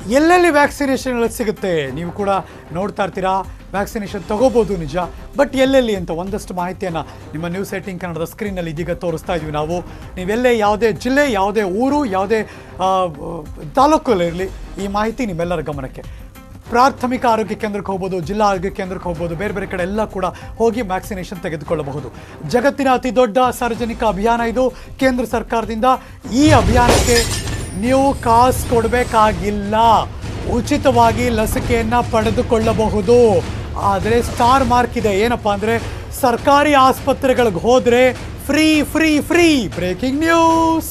ಎಲ್ಲೆಲ್ಲಿ ವ್ಯಾಕ್ಸಿನೇಷನ್ಗಳು ಸಿಗುತ್ತೆ ನೀವು ಕೂಡ ನೋಡ್ತಾ ಇರ್ತೀರಾ. ವ್ಯಾಕ್ಸಿನೇಷನ್ ತಗೋಬೋದು ನಿಜ, ಬಟ್ ಎಲ್ಲೆಲ್ಲಿ ಅಂತ ಒಂದಷ್ಟು ಮಾಹಿತಿಯನ್ನು ನಿಮ್ಮ News18 ಕನ್ನಡದ ಸ್ಕ್ರೀನಲ್ಲಿ ಇದೀಗ ತೋರಿಸ್ತಾ ಇದ್ವಿ ನಾವು. ನೀವೆಲ್ಲೇ ಯಾವುದೇ ಜಿಲ್ಲೆ, ಯಾವುದೇ ಊರು, ಯಾವುದೇ ತಾಲೂಕಲ್ಲಿರಲಿ ಈ ಮಾಹಿತಿ ನಿಮ್ಮೆಲ್ಲರ ಗಮನಕ್ಕೆ. ಪ್ರಾಥಮಿಕ ಆರೋಗ್ಯ ಕೇಂದ್ರಕ್ಕೆ ಹೋಗ್ಬೋದು, ಜಿಲ್ಲಾ ಆರೋಗ್ಯ ಕೇಂದ್ರಕ್ಕೆ ಹೋಗ್ಬೋದು, ಬೇರೆ ಬೇರೆ ಕಡೆ ಎಲ್ಲ ಕೂಡ ಹೋಗಿ ವ್ಯಾಕ್ಸಿನೇಷನ್ ತೆಗೆದುಕೊಳ್ಳಬಹುದು. ಜಗತ್ತಿನ ಅತಿ ದೊಡ್ಡ ಸಾರ್ವಜನಿಕ ಅಭಿಯಾನ ಇದು ಕೇಂದ್ರ ಸರ್ಕಾರದಿಂದ. ಈ ಅಭಿಯಾನಕ್ಕೆ ನೀವು ಕಾಸು ಕೊಡಬೇಕಾಗಿಲ್ಲ, ಉಚಿತವಾಗಿ ಲಸಿಕೆಯನ್ನು ಪಡೆದುಕೊಳ್ಳಬಹುದು. ಆದರೆ ಸ್ಟಾರ್ ಮಾರ್ಕ್ ಇದೆ, ಏನಪ್ಪ ಅಂದರೆ ಸರ್ಕಾರಿ ಆಸ್ಪತ್ರೆಗಳಿಗೆ ಹೋದರೆ free free free. Breaking news.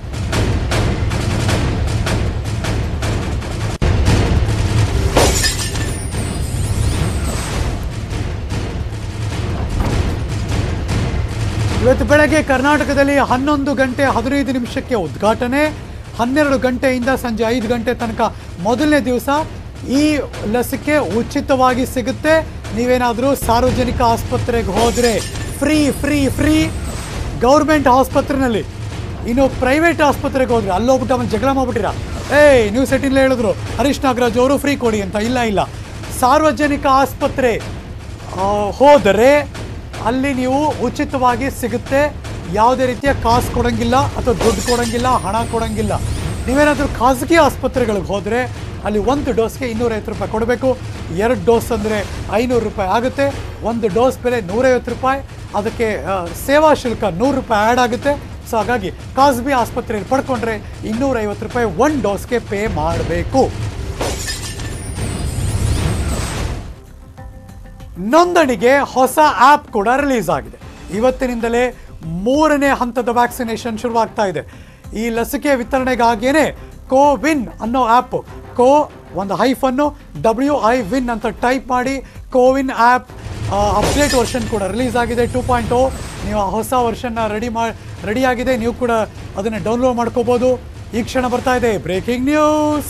ಇವತ್ತು ಬೆಳಗ್ಗೆ ಕರ್ನಾಟಕದಲ್ಲಿ 11 ಗಂಟೆ 15 ನಿಮಿಷಕ್ಕೆ ಉದ್ಘಾಟನೆ, 12 ಗಂಟೆಯಿಂದ ಸಂಜೆ 5 ಗಂಟೆ ತನಕ ಮೊದಲನೇ ದಿವಸ ಈ ಲಸಿಕೆ ಉಚಿತವಾಗಿ ಸಿಗುತ್ತೆ. ನೀವೇನಾದರೂ ಸಾರ್ವಜನಿಕ ಆಸ್ಪತ್ರೆಗೆ ಹೋದರೆ ಫ್ರೀ ಫ್ರೀ ಫ್ರೀ. ಗೌರ್ಮೆಂಟ್ ಆಸ್ಪತ್ರೆಯಲ್ಲಿ, ಇನ್ನು ಪ್ರೈವೇಟ್ ಆಸ್ಪತ್ರೆಗೆ ಹೋದರೆ ಅಲ್ಲೋಗ್ಬಿಟ್ಟು ಆಮೇಲೆ ಜಗಳ ಮಾಡ್ಬಿಟ್ಟಿರ. News18 ಹೇಳಿದ್ರು ಹರೀಶ್ ನಾಗರಾಜ್ ಅವರು ಫ್ರೀ ಕೊಡಿ ಅಂತ. ಇಲ್ಲ, ಸಾರ್ವಜನಿಕ ಆಸ್ಪತ್ರೆ ಹೋದರೆ ಅಲ್ಲಿ ನೀವು ಉಚಿತವಾಗಿ ಸಿಗುತ್ತೆ. ಯಾವುದೇ ರೀತಿಯ ಕಾಸು ಕೊಡೋಂಗಿಲ್ಲ ಅಥವಾ ದುಡ್ಡು ಕೊಡೋಂಗಿಲ್ಲ, ಹಣ ಕೊಡೋಂಗಿಲ್ಲ. ನೀವೇನಾದರೂ ಖಾಸಗಿ ಆಸ್ಪತ್ರೆಗಳಿಗೆ ಹೋದರೆ ಅಲ್ಲಿ 1 ಡೋಸ್ಗೆ 250 ರೂಪಾಯಿ ಕೊಡಬೇಕು. 2 ಡೋಸ್ ಅಂದರೆ 500 ರೂಪಾಯಿ ಆಗುತ್ತೆ. 1 ಡೋಸ್ ಬೆಲೆ 150 ರೂಪಾಯಿ. ಅದಕ್ಕೆ ಸೇವಾ ಶುಲ್ಕ 100 ರೂಪಾಯಿ ಆ್ಯಡ್ ಆಗುತ್ತೆ. ಸೊ ಹಾಗಾಗಿ ಖಾಸಗಿ ಆಸ್ಪತ್ರೆಯಲ್ಲಿ ಪಡ್ಕೊಂಡ್ರೆ 250 ರೂಪಾಯಿ 1 ಡೋಸ್ಗೆ ಪೇ ಮಾಡಬೇಕು. ನೋಂದಣಿಗೆ ಹೊಸ ಆ್ಯಪ್ ಕೂಡ ರಿಲೀಸ್ ಆಗಿದೆ. ಇವತ್ತಿನಿಂದಲೇ 3ನೇ ಹಂತದ ವ್ಯಾಕ್ಸಿನೇಷನ್ ಶುರುವಾಗ್ತಾ ಇದೆ. ಈ ಲಸಿಕೆ ವಿತರಣೆಗಾಗಿಯೇ ಕೋವಿನ್ ಅನ್ನೋ ಆ್ಯಪ್, ಒಂದು ಹೈಫನ್ನು WIWIN ಅಂತ ಟೈಪ್ ಮಾಡಿ ಕೋವಿನ್ ಆ್ಯಪ್ ಅಪ್ಡೇಟ್ ವರ್ಷನ್ ಕೂಡ ರಿಲೀಸ್ ಆಗಿದೆ 2.0. ನೀವು ಹೊಸ ವರ್ಷನ್ನ ರೆಡಿಯಾಗಿದೆ, ನೀವು ಕೂಡ ಅದನ್ನು ಡೌನ್ಲೋಡ್ ಮಾಡ್ಕೋಬೋದು. ಈ ಕ್ಷಣ ಬರ್ತಾ ಇದೆ ಬ್ರೇಕಿಂಗ್ ನ್ಯೂಸ್.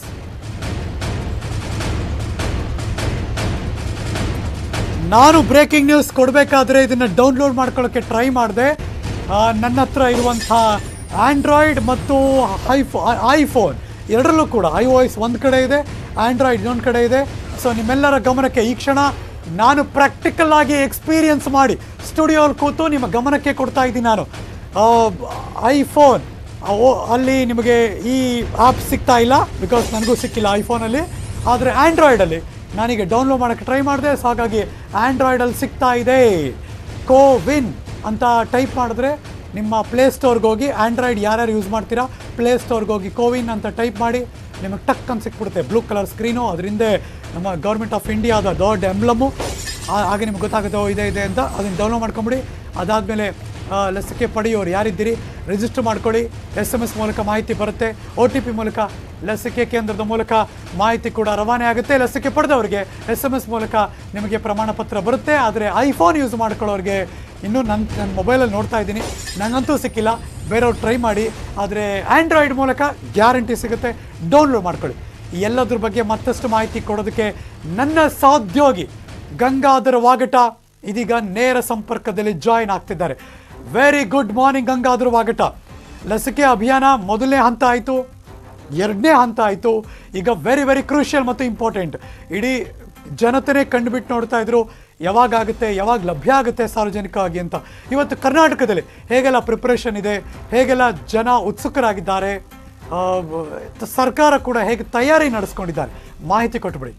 ನಾನು ಬ್ರೇಕಿಂಗ್ ನ್ಯೂಸ್ ಕೊಡಬೇಕಾದ್ರೆ ಇದನ್ನು ಡೌನ್ಲೋಡ್ ಮಾಡ್ಕೊಳ್ಳೋಕ್ಕೆ ಟ್ರೈ ಮಾಡಿದೆ. ನನ್ನ ಹತ್ರ ಇರುವಂಥ ಆ್ಯಂಡ್ರಾಯ್ಡ್ ಮತ್ತು ಐಫೋನ್ ಎರಡರಲ್ಲೂ ಕೂಡ iOS ಒಂದು ಕಡೆ ಇದೆ, ಆ್ಯಂಡ್ರಾಯ್ಡ್ ಇನ್ನೊಂದು ಕಡೆ ಇದೆ. ಸೊ ನಿಮ್ಮೆಲ್ಲರ ಗಮನಕ್ಕೆ ಈ ಕ್ಷಣ ನಾನು ಪ್ರಾಕ್ಟಿಕಲ್ ಆಗಿ ಎಕ್ಸ್ಪೀರಿಯನ್ಸ್ ಮಾಡಿ ಸ್ಟುಡಿಯೋಲ್ಲಿ ಕೂತು ನಿಮ್ಮ ಗಮನಕ್ಕೆ ಕೊಡ್ತಾ ಇದ್ದೀನಿ. ನಾನು ಐಫೋನ್ ಅಲ್ಲಿ ನಿಮಗೆ ಈ ಆ್ಯಪ್ ಸಿಗ್ತಾ ಇಲ್ಲ, ಬಿಕಾಸ್ ನನಗೂ ಸಿಕ್ಕಿಲ್ಲ ಐಫೋನಲ್ಲಿ. ಆದರೆ ಆ್ಯಂಡ್ರಾಯ್ಡಲ್ಲಿ ನಾನೀಗ ಡೌನ್ಲೋಡ್ ಮಾಡೋಕ್ಕೆ ಟ್ರೈ ಮಾಡಿದೆ. ಸೊ ಹಾಗಾಗಿ ಆ್ಯಂಡ್ರಾಯ್ಡಲ್ಲಿ ಸಿಗ್ತಾ ಇದೆ. ಕೋವಿನ್ ಅಂತ ಟೈಪ್ ಮಾಡಿದ್ರೆ ನಿಮ್ಮ ಪ್ಲೇಸ್ಟೋರ್ಗೆ ಹೋಗಿ, ಆ್ಯಂಡ್ರಾಯ್ಡ್ ಯಾರ್ಯಾರು ಯೂಸ್ ಮಾಡ್ತೀರಾ ಪ್ಲೇಸ್ಟೋರ್ಗೆ ಹೋಗಿ ಕೋವಿನ್ ಅಂತ ಟೈಪ್ ಮಾಡಿ ನಿಮಗೆ ಟಕ್ ಅಂತ ಸಿಕ್ಬಿಡುತ್ತೆ. ಬ್ಲೂ ಕಲರ್ ಸ್ಕ್ರೀನು, ಅದರಿಂದ ನಮ್ಮ ಗೌರ್ಮೆಂಟ್ ಆಫ್ ಇಂಡಿಯಾದ ದೊಡ್ಡ ಎಂಬ್ಲಮ್ಮು. ಹಾಗೆ ನಿಮ್ಗೆ ಗೊತ್ತಾಗುತ್ತೆ ಇದೆ ಅಂತ. ಅದನ್ನು ಡೌನ್ಲೋಡ್ ಮಾಡ್ಕೊಂಬಿಡಿ. ಅದಾದಮೇಲೆ ಲಸಿಕೆ ಪಡೆಯೋರು ಯಾರಿದ್ದೀರಿ ರಿಜಿಸ್ಟರ್ ಮಾಡ್ಕೊಳ್ಳಿ. SMS ಮೂಲಕ ಮಾಹಿತಿ ಬರುತ್ತೆ. OTP ಮೂಲಕ ಲಸಿಕೆ ಕೇಂದ್ರದ ಮೂಲಕ ಮಾಹಿತಿ ಕೂಡ ರವಾನೆ ಆಗುತ್ತೆ. ಲಸಿಕೆ ಪಡೆದವರಿಗೆ SMS ಮೂಲಕ ನಿಮಗೆ ಪ್ರಮಾಣ ಪತ್ರ ಬರುತ್ತೆ. ಆದರೆ ಐಫೋನ್ ಯೂಸ್ ಮಾಡ್ಕೊಳ್ಳೋರಿಗೆ ಇನ್ನೂ ನನ್ನ ಮೊಬೈಲಲ್ಲಿ ನೋಡ್ತಾ ಇದ್ದೀನಿ, ನನಗಂತೂ ಸಿಕ್ಕಿಲ್ಲ. ಬೇರೆಯವ್ರು ಟ್ರೈ ಮಾಡಿ. ಆದರೆ ಆ್ಯಂಡ್ರಾಯ್ಡ್ ಮೂಲಕ ಗ್ಯಾರಂಟಿ ಸಿಗುತ್ತೆ. ಡೌನ್ಲೋಡ್ ಮಾಡ್ಕೊಳ್ಳಿ. ಈ ಎಲ್ಲದ್ರ ಬಗ್ಗೆ ಮತ್ತಷ್ಟು ಮಾಹಿತಿ ಕೊಡೋದಕ್ಕೆ ನನ್ನ ಸಹೋದ್ಯೋಗಿ ಗಂಗಾಧರ ವಾಗಟ ಇದೀಗ ನೇರ ಸಂಪರ್ಕದಲ್ಲಿ ಜಾಯಿನ್ ಆಗ್ತಿದ್ದಾರೆ. Very good morning Gangadhara Vagata. ಲಸಿಕೆ ಅಭಿಯಾನ ಮೊದಲನೇ ಹಂತ ಆಯಿತು, 2ನೇ ಹಂತ ಆಯಿತು. ಈಗ ವೆರಿ ವೆರಿ ಕ್ರೂಷಿಯಲ್ ಮತ್ತು ಇಂಪಾರ್ಟೆಂಟ್. ಇಡೀ ಜನತೆನೇ ಕಂಡುಬಿಟ್ಟು ನೋಡ್ತಾ ಇದ್ರು ಯಾವಾಗುತ್ತೆ, ಯಾವಾಗ ಲಭ್ಯ ಆಗುತ್ತೆ ಸಾರ್ವಜನಿಕವಾಗಿ ಅಂತ. ಇವತ್ತು ಕರ್ನಾಟಕದಲ್ಲಿ ಹೇಗೆಲ್ಲ ಪ್ರಿಪ್ರೇಷನ್ ಇದೆ, ಹೇಗೆಲ್ಲ ಜನ ಉತ್ಸುಕರಾಗಿದ್ದಾರೆ, ಸರ್ಕಾರ ಕೂಡ ಹೇಗೆ ತಯಾರಿ ನಡೆಸ್ಕೊಂಡಿದ್ದಾರೆ, ಮಾಹಿತಿ ಕೊಟ್ಟುಬಿಡಿ.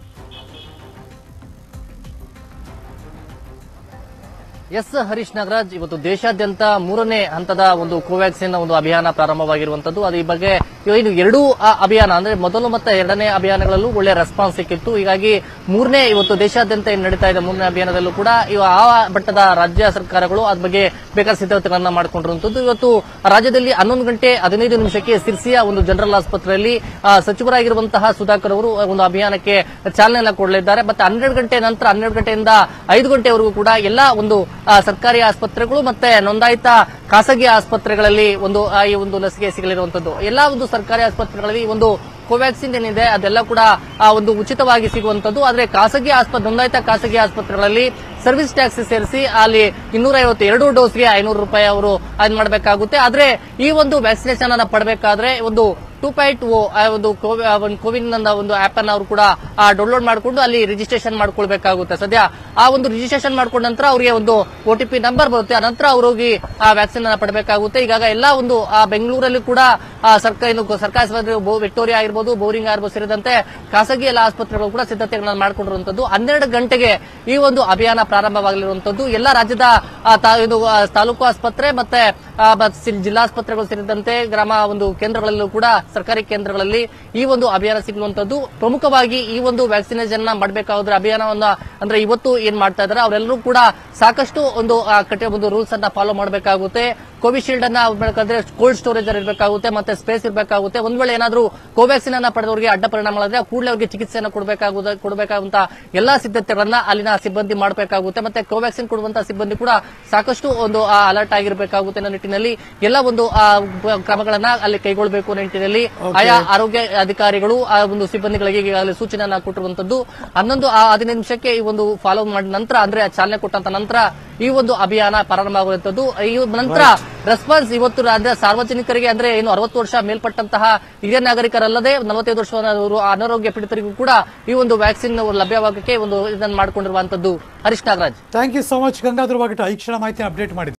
ಎಸ್ ಹರೀಶ್ ನಾಗರಾಜ್, ಇವತ್ತು ದೇಶಾದ್ಯಂತ 3ನೇ ಹಂತದ ಒಂದು ಕೋವ್ಯಾಕ್ಸಿನ್ ಒಂದು ಅಭಿಯಾನ ಪ್ರಾರಂಭವಾಗಿರುವಂತದ್ದು. ಅದು ಈ ಬಗ್ಗೆ ಇದು 2 ಅಭಿಯಾನ ಅಂದ್ರೆ ಮೊದಲು ಮತ್ತೆ 2ನೇ ಅಭಿಯಾನಗಳಲ್ಲೂ ಒಳ್ಳೆ ರೆಸ್ಪಾನ್ಸ್ ಸಿಕ್ಕಿತ್ತು. ಹೀಗಾಗಿ 3ನೇ ಇವತ್ತು ದೇಶಾದ್ಯಂತ ಏನು ನಡೀತಾ ಇದೆ 3ನೇ ಅಭಿಯಾನದಲ್ಲೂ ಕೂಡ ಆ ಮಟ್ಟದ ರಾಜ್ಯ ಸರ್ಕಾರಗಳು ಅದ್ರ ಬಗ್ಗೆ ಬೇಕಾದ ಸಿದ್ಧತೆಗಳನ್ನ ಮಾಡಿಕೊಂಡಿರುವಂತದ್ದು. ಇವತ್ತು ರಾಜ್ಯದಲ್ಲಿ 11 ಗಂಟೆ 15 ನಿಮಿಷಕ್ಕೆ ಸಿರ್ಸಿಯ ಒಂದು ಜನರಲ್ ಆಸ್ಪತ್ರೆಯಲ್ಲಿ ಸಚಿವರಾಗಿರುವಂತಹ ಸುಧಾಕರ್ ಅವರು ಒಂದು ಅಭಿಯಾನಕ್ಕೆ ಚಾಲನೆಯನ್ನ ಕೊಡಲಿದ್ದಾರೆ. ಮತ್ತೆ 12 ಗಂಟೆ ನಂತರ 12 ಗಂಟೆಯಿಂದ 5 ಗಂಟೆವರೆಗೂ ಕೂಡ ಎಲ್ಲ ಒಂದು ಸರ್ಕಾರಿ ಆಸ್ಪತ್ರೆಗಳು ಮತ್ತೆ ನೋಂದಾಯಿತ ಖಾಸಗಿ ಆಸ್ಪತ್ರೆಗಳಲ್ಲಿ ಈ ಒಂದು ಲಸಿಕೆ ಸಿಗಲಿರುವಂತದ್ದು. ಎಲ್ಲಾ ಒಂದು ಸರ್ಕಾರಿ ಆಸ್ಪತ್ರೆಗಳಲ್ಲಿ ಒಂದು ಕೋವ್ಯಾಕ್ಸಿನ್ ಏನಿದೆ ಅದೆಲ್ಲ ಕೂಡ ಒಂದು ಉಚಿತವಾಗಿ ಸಿಗುವಂತದ್ದು. ಆದ್ರೆ ನೋಂದಾಯಿತ ಖಾಸಗಿ ಆಸ್ಪತ್ರೆಗಳಲ್ಲಿ ಸರ್ವಿಸ್ ಟ್ಯಾಕ್ಸ್ ಸೇರಿಸಿ ಅಲ್ಲಿ 252 ಡೋಸ್ಗೆ 500 ರೂಪಾಯಿ ಅವರು ಅದ್ ಮಾಡಬೇಕಾಗುತ್ತೆ. ಆದ್ರೆ ಈ ಒಂದು ವ್ಯಾಕ್ಸಿನೇಷನ್ ಅನ್ನ ಪಡಬೇಕಾದ್ರೆ ಒಂದು 2.0 ಒಂದು ಕೋವಿನ್ ಒಂದು ಆಪ್ ಅನ್ನ ಅವರು ಕೂಡ ಡೌನ್ಲೋಡ್ ಮಾಡಿಕೊಂಡು ಅಲ್ಲಿ ರಿಜಿಸ್ಟ್ರೇಷನ್ ಮಾಡ್ಕೊಳ್ಬೇಕಾಗುತ್ತೆ. ಸದ್ಯ ಆ ಒಂದು ರಿಜಿಸ್ಟ್ರೇಷನ್ ಮಾಡ್ಕೊಂಡ ನಂತರ ಅವರಿಗೆ ಒಂದು OTP ನಂಬರ್ ಬರುತ್ತೆ. ಆ ನಂತರ ಅವರು ಹೋಗಿ ಆ ವ್ಯಾಕ್ಸಿನ್ ಅನ್ನ ಪಡಬೇಕಾಗುತ್ತೆ. ಈಗಾಗ ಎಲ್ಲಾ ಒಂದು ಬೆಂಗಳೂರಲ್ಲಿ ಕೂಡ ಸರ್ಕಾರಿ ಆಸ್ಪತ್ರೆ ವಿಕ್ಟೋರಿಯಾ ಆಗಿರ್ಬೋದು, ಬೋರಿಂಗ್ ಆಗಿರ್ಬೋದು ಸೇರಿದಂತೆ ಖಾಸಗಿ ಎಲ್ಲ ಆಸ್ಪತ್ರೆಗಳು ಕೂಡ ಸಿದ್ಧತೆಗಳನ್ನು ಮಾಡಿಕೊಂಡಿರುವಂತದ್ದು. 12 ಗಂಟೆಗೆ ಈ ಒಂದು ಅಭಿಯಾನ ಪ್ರಾರಂಭವಾಗಲಿರುವಂತದ್ದು. ಎಲ್ಲ ರಾಜ್ಯದ ತಾಲೂಕು ಆಸ್ಪತ್ರೆ ಮತ್ತೆ ಜಿಲ್ಲಾಸ್ಪತ್ರೆಗಳು ಸೇರಿದಂತೆ ಗ್ರಾಮ ಒಂದು ಕೇಂದ್ರಗಳಲ್ಲೂ ಕೂಡ ಸರ್ಕಾರಿ ಕೇಂದ್ರಗಳಲ್ಲಿ ಈ ಒಂದು ಅಭಿಯಾನ ಸಿಗುವಂತದ್ದು. ಪ್ರಮುಖವಾಗಿ ಈ ಒಂದು ವ್ಯಾಕ್ಸಿನೇಷನ್ ಮಾಡಬೇಕಾದ್ರೆ ಅಭಿಯಾನವನ್ನ ಅಂದ್ರೆ ಇವತ್ತು ಏನ್ ಮಾಡ್ತಾ ಇದ್ದಾರೆ ಅವರೆಲ್ಲರೂ ಕೂಡ ಸಾಕಷ್ಟು ಒಂದು ರೂಲ್ಸ್ ಅನ್ನ ಫಾಲೋ ಮಾಡಬೇಕಾಗುತ್ತೆ. ಕೋವಿಶೀಲ್ಡ್ ಅನ್ನ ಬೇಕಾದ್ರೆ ಕೋಲ್ಡ್ ಸ್ಟೋರೇಜ್ ಇರಬೇಕಾಗುತ್ತೆ, ಮತ್ತೆ ಸ್ಪೇಸ್ ಇರಬೇಕಾಗುತ್ತೆ. ಒಂದ್ ವೇಳೆ ಏನಾದ್ರೂ ಕೋವ್ಯಾಕ್ಸಿನ್ ಅನ್ನ ಪಡೆದವರಿಗೆ ಅಡ್ಡ ಪರಿಣಾಮಗಳಾದ್ರೆ ಕೂಡಲೇ ಅವರಿಗೆ ಚಿಕಿತ್ಸೆಯನ್ನು ಕೊಡಬೇಕಾಗುವಂತ ಎಲ್ಲಾ ಸಿದ್ಧತೆಗಳನ್ನ ಅಲ್ಲಿನ ಸಿಬ್ಬಂದಿ ಮಾಡಬೇಕಾಗುತ್ತೆ. ಮತ್ತೆ ಕೋವ್ಯಾಕ್ಸಿನ್ ಕೊಡುವಂತಹ ಸಿಬ್ಬಂದಿ ಕೂಡ ಸಾಕಷ್ಟು ಅಲರ್ಟ್ ಆಗಿರಬೇಕಾಗುತ್ತೆ ಅನ್ನೋ ನಿಟ್ಟಿನಲ್ಲಿ ಎಲ್ಲ ಕ್ರಮಗಳನ್ನ ಅಲ್ಲಿ ಕೈಗೊಳ್ಳಬೇಕು ಅನ್ನೋ ನಿಟ್ಟಿನಲ್ಲಿ ಆಯಾ ಆರೋಗ್ಯ ಅಧಿಕಾರಿಗಳು ಆ ಒಂದು ಸಿಬ್ಬಂದಿಗಳಿಗೆ ಈಗಾಗಲೇ ಸೂಚನೆಯನ್ನ ಕೊಟ್ಟಿರುವಂತದ್ದು. 15 ನಿಮಿಷಕ್ಕೆ ಈ ಒಂದು ಫಾಲೋ ಮಾಡಿದ ನಂತರ ಅಂದ್ರೆ ಚಾಲನೆ ಕೊಟ್ಟಂತ ನಂತರ ಈ ಒಂದು ಅಭಿಯಾನ ಪ್ರಾರಂಭವಾಗುವಂತದ್ದು. ಈ ನಂತರ ರೆಸ್ಪಾನ್ಸ್ ಇವತ್ತು ಸಾರ್ವಜನಿಕರಿಗೆ ಅಂದ್ರೆ 60 ವರ್ಷ ಮೇಲ್ಪಟ್ಟಂತಹ ಹಿರಿಯ ನಾಗರಿಕರಲ್ಲದೆ 45 ವರ್ಷ ಅನಾರೋಗ್ಯ ಪೀಡಿತರಿಗೂ ಕೂಡ ಈ ಒಂದು ವ್ಯಾಕ್ಸಿನ್ ಲಭ್ಯವಾಗಕ್ಕೆ ಇದನ್ನು ಮಾಡಿಕೊಂಡಿರುವಂತದ್ದು. Harish Nagaraj, thank you so much Gangadhar Vagata ಈ ಕ್ಷಣ ಮಾಹಿತಿ ಅಪ್ಡೇಟ್ ಮಾಡಿದ್ವಿ.